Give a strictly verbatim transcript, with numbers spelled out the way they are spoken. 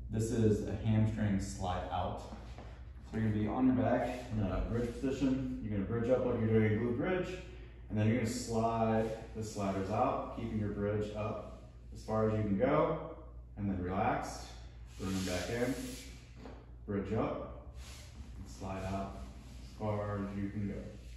This is a hamstring slide out. So you're gonna be on your back in a bridge position. You're gonna bridge up like you're doing a glute bridge, and then you're gonna slide the sliders out, keeping your bridge up as far as you can go, and then relax, bring them back in, bridge up, and slide out as far as you can go.